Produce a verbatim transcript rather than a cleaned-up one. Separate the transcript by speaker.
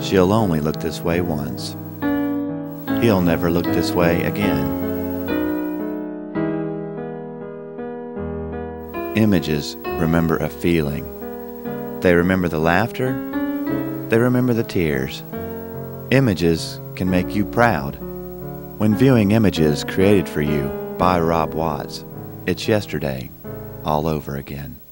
Speaker 1: She'll only look this way once. He'll never look this way again. Images remember a feeling. They remember the laughter. They remember the tears. Images can make you proud. When viewing images created for you by Rob Watts, it's yesterday all over again.